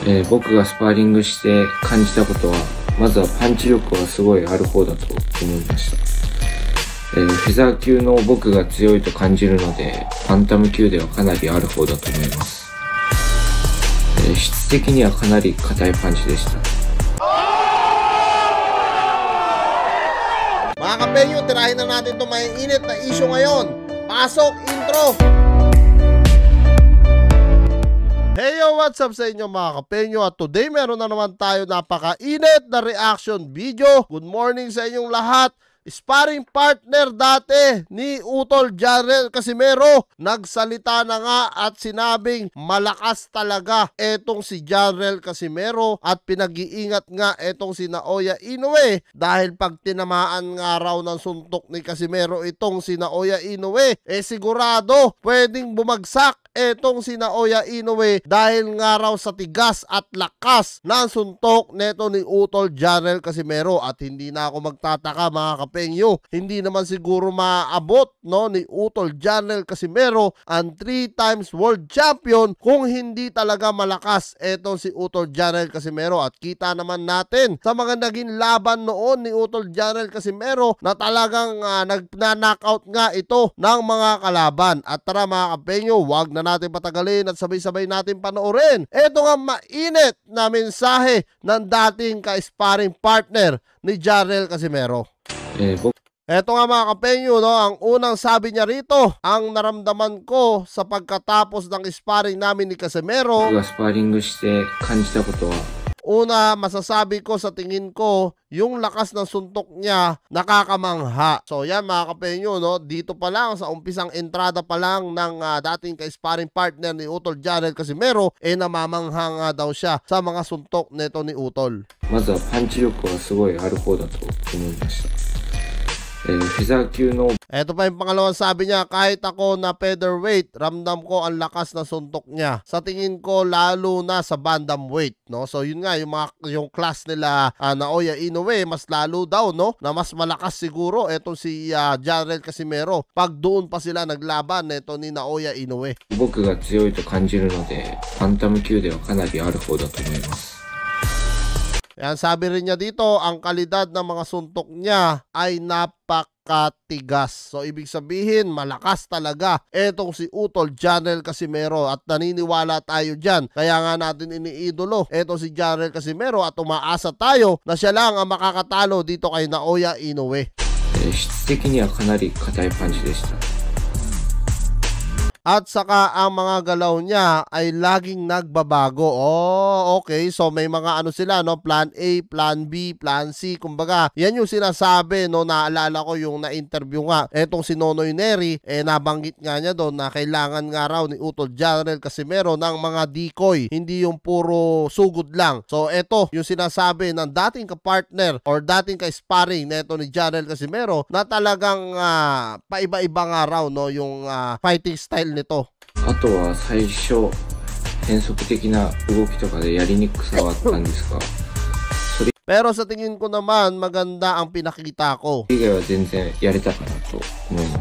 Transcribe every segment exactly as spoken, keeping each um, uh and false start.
えー、僕がスパーリングして感じたことは、まずはパンチ力はすごいある方だと思いました。えー、フェザー級の僕が強いと感じるので、バンタム級ではかなりある方だと思います。えー、質的にはかなり硬いパンチでした。 Mga kapenyo, tirahin na natin itong may init na issue ngayon. Pasok, intro! Hey yo, what's up sa inyo mga kapenyo? At today meron na naman tayo napaka-init na reaction video. Good morning sa inyong lahat. Sparring partner dati ni Utol Jarrell Casimero nagsalita na nga at sinabing malakas talaga etong si Jarrell Casimero at pinag-iingat nga etong si Naoya Inoue dahil pag tinamaan nga raw ng suntok ni Casimero itong si Naoya Inoue eh sigurado pwedeng bumagsak etong si Naoya Inoue dahil nga raw sa tigas at lakas ng suntok neto ni Utol Jarrell Casimero. At hindi na ako magtataka mga kapenyo, hindi naman siguro maaabot no ni Utol Jarrell Casimero ang three times world champion kung hindi talaga malakas etong si Utol Jarrell Casimero. At kita naman natin sa mga naging laban noon ni Utol Jarrell Casimero na talagang uh, nag-knockout nga ito ng mga kalaban. At tara mga kapenyo, wag na natin patagalin at sabay-sabay natin panoorin ito nga mainit na mensahe ng dating ka-sparring partner ni Jarrell Casimero. Eh, Eto nga mga kapenyo, no, ang unang sabi niya rito, ang naramdaman ko sa pagkatapos ng sparring namin ni Casimero, 僕がスパーリングして感じたことは、 una, masasabi ko sa tingin ko, yung lakas ng suntok niya nakakamangha. So yan mga kapenyo, no, dito pa lang sa umpisang entrada pa lang ng uh, dating ka-sparring partner ni Utol Jarrell Casimero, eh namamangha nga daw siya sa mga suntok neto ni Utol. まずはパンチ力はすごいある方だと思いました。えー、フェザー級の Eto pa yung pangalawang sabi niya, kahit ako na featherweight, ramdam ko ang lakas na suntok niya. Sa tingin ko lalo na sa bantamweight, no? So yun nga, yung, mga, yung class nila uh, Naoya Inoue, mas lalo daw, no? Na mas malakas siguro etong si uh, Jarrell Casimero pag doon pa sila naglaban neto ni Naoya Inoue. 僕が強いと感じるので、バンタム級ではかなりある方だと思います。 Yan, sabi rin niya dito, ang kalidad ng mga suntok niya ay napakatigas. So, ibig sabihin, malakas talaga etong si Utol Jarrell Casimero at naniniwala tayo dyan. Kaya nga natin iniidolo etong si Jarrell Casimero at umaasa tayo na siya lang ang makakatalo dito kay Naoya Inoue. えー、質的にはかなり硬いパンチでした。 At saka ang mga galaw niya ay laging nagbabago. Oh, okay. So may mga ano sila, no? Plan A, Plan B, Plan C. Kumbaga, yan yung sinasabi, no? Naalala ko yung na-interview nga. Etong si Nonoy Neri, eh nabanggit nga niya doon na kailangan nga raw ni Utol Jarrell Casimero ng mga decoy. Hindi yung puro sugod lang. So eto yung sinasabi ng dating ka-partner or dating ka-sparring neto ni Jarrell Casimero na talagang uh, paiba-iba nga raw, no? Yung uh, fighting style nito. あとは最初変則的な動きとかでやりにくさはあったんですが、それ Pero sa tingin ko naman maganda ang pinakita ko. 以外は全然やれたかなと思います。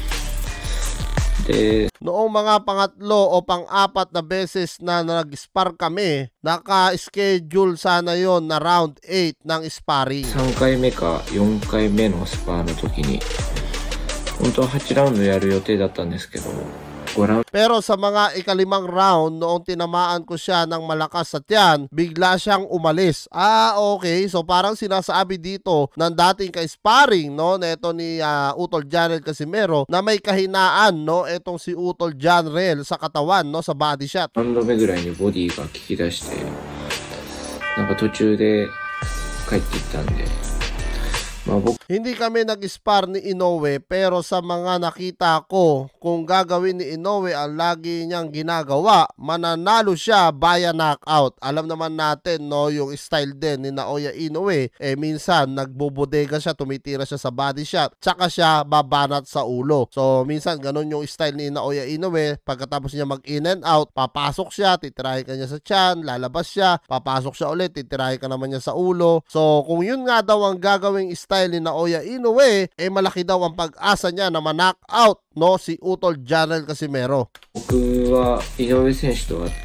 で、 Noong mga pangatlo o pang-apat na beses na nag-spar kami, naka-schedule sana yon na round eight ng sparring. さんかいめかよんかいめのスパーの時に本当ははちラウンドやる予定だったんですけど、ごラウンド Pero sa mga ikalimang round, noong tinamaan ko siya ng malakas sa tiyan, bigla siyang umalis. Ah, okay. So parang sinasabi dito ng dating ka-sparring, no, neto ni uh, Utol Jarrell Casimero na may kahinaan, no, etong si Utol Jarrell sa katawan, no, sa body shot. ラウンド目ぐらいにボディが効き出して、なんか途中で帰っていったんで、まあ僕 Hindi kami nag-spar ni Inoue pero sa mga nakita ko kung gagawin ni Inoue ang lagi niyang ginagawa, mananalo siya via knockout. Alam naman natin, no, yung style din ni Naoya Inoue, eh minsan nagbubodega siya, tumitira siya sa body shot, tsaka siya babanat sa ulo. So minsan ganun yung style ni Naoya Inoue, pagkatapos niya mag in and out, papasok siya, titirahin ka niya sa tiyan, lalabas siya, papasok siya ulit, titirahin ka naman niya sa ulo. So kung yun nga daw ang gagawing style ni Naoya Inoue, eh malaki daw ang pag-asa niya na ma-knockout, no, si Utol Jarrell Casimero. 僕は井上選手とは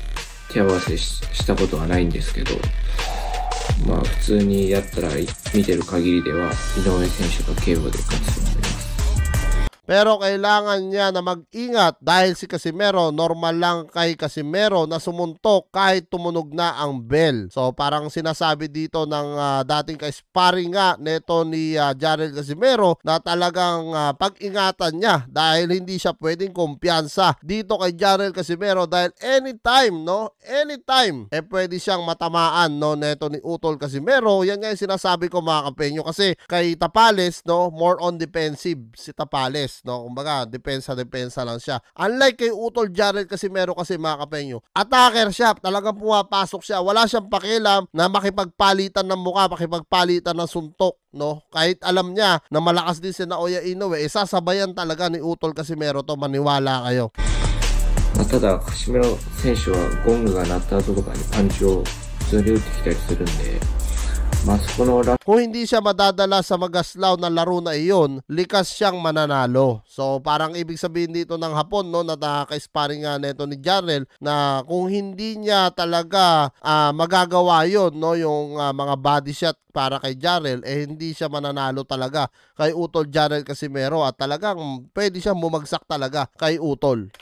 手合わせ し, したことはないんですけど、まあ普通にやったら見てる限りでは井上選手が ケーオー で勝つと思います。 Pero kailangan niya na mag-ingat dahil si Casimero, normal lang kay Casimero na sumuntok kahit tumunog na ang bell. So parang sinasabi dito ng uh, dating ka-sparring nga neto ni uh, Jarrell Casimero na talagang uh, pag-ingatan niya dahil hindi siya pwedeng kumpiyansa dito kay Jarrell Casimero dahil anytime, no? Anytime, eh pwede siyang matamaan, no? Neto ni Utol Casimero. Yan nga yung sinasabi ko mga kapenyo kasi kay Tapales, no? More on defensive si Tapales. No, kumbaga depensa-depensa lang siya. Unlike kay Utol Jarrell Casimero kasi mga kapenyo, attacker siya, talagang pumapasok siya. Wala siyang pakialam na makipagpalitan ng mukha, makipagpalitan ng suntok, no? Kahit alam niya na malakas din si Naoya Inoue, eh, sasabayan talaga ni Utol Casimero to, maniwala kayo. まあ、ただカシメロ選手はゴングが鳴った後とかにパンチを普通に打ってきたりするんで、まあそこの kung hindi siya madadala sa magaslaw na laro na iyon, likas siyang mananalo. So parang ibig sabihin dito ng Hapon, no, na nakaka-sparring nga neto ni Jarrell, na kung hindi niya talaga uh, magagawa yon, no, yung uh, mga body shot para kay Jarrell, eh hindi siya mananalo talaga kay Utol Jarrell Casimero at talagang pwede siyang bumagsak talaga kay Utol.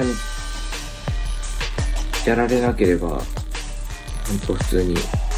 やられなければ本当普通に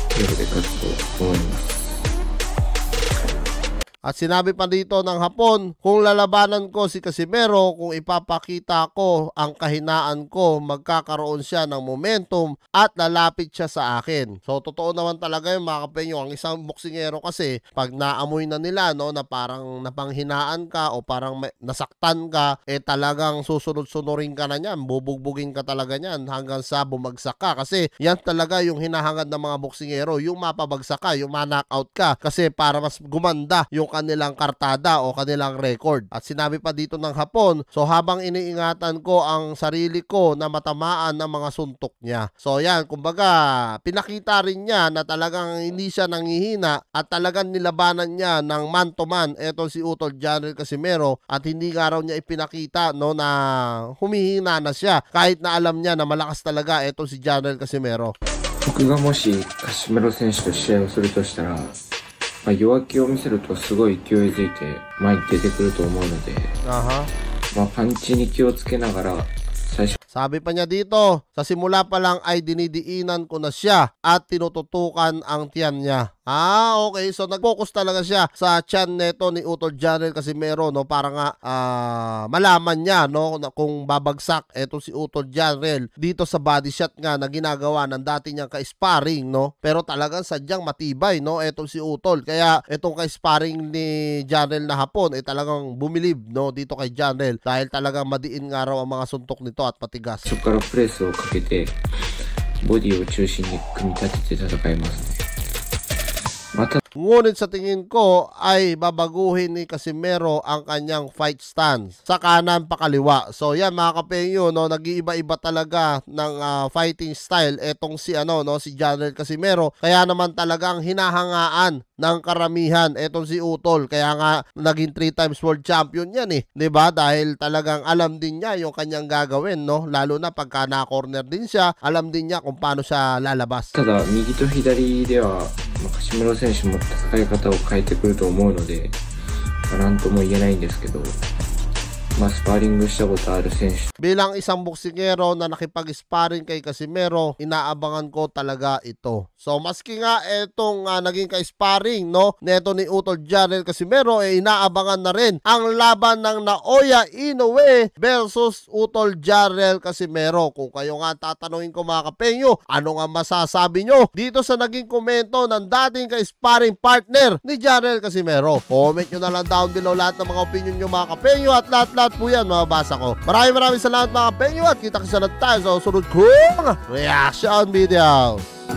At sinabi pa dito ng Hapon, kung lalabanan ko si Casimero, kung ipapakita ko ang kahinaan ko, magkakaroon siya ng momentum at lalapit siya sa akin. So totoo naman talaga yung mga kapenyo, ang isang boksingero kasi pag naamoy na nila, no, na parang napanghinaan ka o parang may, nasaktan ka, eh talagang susunod-sunurin ka na niyan, bubugbugin ka talaga niyan hanggang sa bumagsak ka. Kasi yan talaga yung hinahangad ng mga boksingero, yung mapabagsak ka, yung ma-knockout ka, kasi para mas gumanda yung kanilang kartada o kanilang record. At sinabi pa dito ng Hapon, so habang iniingatan ko ang sarili ko na matamaan ng mga suntok niya. So yan, kumbaga pinakita rin niya na talagang hindi siya nangihina at talagang nilabanan niya ng man to man eto si Utol Jarrell Casimero at hindi nga raw niya ipinakita, no, na humihina na siya kahit na alam niya na malakas talaga eto si Jarrell Casimero. 僕がもしカシメロ選手と試合をするとしたら、まあ、弱気を見せるとすごい勢いづいて前に出てくると思うので、 Aha. まあ、パンチに気をつけながら最初 Sabi pa niya dito, sa simula pa lang ay dinidiinan ko na siya at tinututukan ang tiyan niya. Ah, okay. So nag-focus talaga siya sa tiyan neto ni Utol Jarrell Casimero, no, para nga uh, malaman niya, no, na kung babagsak eto si Utol Jarrell dito sa body shot nga na ginagawa ng dati niyang ka-sparring, no. Pero talagang sadyang matibay, no, eto si Utol. Kaya etong ka-sparring ni Jarrell na Hapon ay eh, talagang bumilib, no, dito kay Jarrell dahil talagang madiin nga raw ang mga suntok nito at pati そこからプレスをかけてボディを中心に組み立てて戦いますね。また Ngunit sa tingin ko ay babaguhin ni Casimero ang kanyang fight stance sa kanan pa kaliwa. So yan mga kapenyo, no, nag-iiba-iba talaga ng uh, fighting style etong si ano, no, si Jarrell Casimero. Kaya naman talagang hinahangaan ng karamihan etong si Utol. Kaya nga naging three times world champion yan eh, 'di ba? Dahil talagang alam din niya yung kanyang gagawin, no, lalo na pagka na-corner din siya, alam din niya kung paano siya lalabas. ただ右と左ではカシメロ選手も戦い方を変えてくると思うので、まあ、なんとも言えないんですけど、まあ、スパーリングしたことある選手 Bilang isang boksingero na nakipag-sparring kay Casimero, inaabangan ko talaga ito. So maski nga etong uh, naging ka-sparring, no, neto ni Utol Jarrell Casimero, eh inaabangan na rin ang laban ng Naoya Inoue versus Utol Jarrell Casimero. Kung kayo nga tatanungin ko mga kapenyo, ano nga masasabi nyo dito sa naging komento ng dating ka-sparring partner ni Jarrell Casimero? Comment nyo na lang down below lahat ng mga opinion nyo mga kapenyo at lahat-lahat po yan mababasa ko. Maraming maraming salamat mga kapenyo at kita-kita na tayo sa susunod kong reaction videos.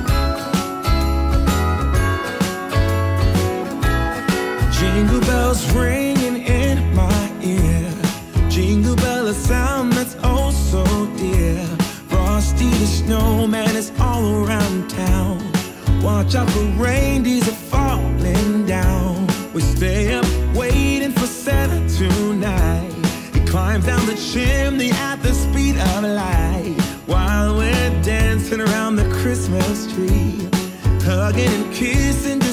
Jingle bells ringing in my ear. Jingle bell, a sound that's oh so dear. Frosty the snowman is all around town. Watch out for reindeers are falling down. We stay up waiting for Santa tonight. He climbs down the chimney at the speed of light while we're dancing around the Christmas tree, hugging and kissing